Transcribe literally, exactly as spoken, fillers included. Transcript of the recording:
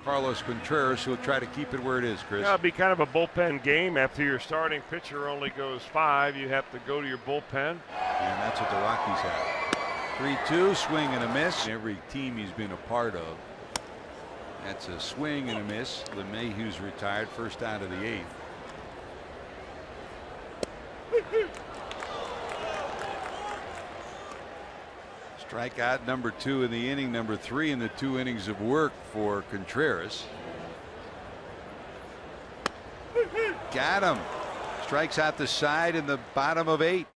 Carlos Contreras, who will try to keep it where it is, Chris. Yeah, it'll be kind of a bullpen game. After your starting pitcher only goes five, you have to go to your bullpen. And that's what the Rockies have. three two, swing and a miss. Every team he's been a part of. That's a swing and a miss. LeMahieu's retired, first out of the eighth. Strikeout number two in the inning, number three in the two innings of work for Contreras. Got him. Strikes out the side in the bottom of eight.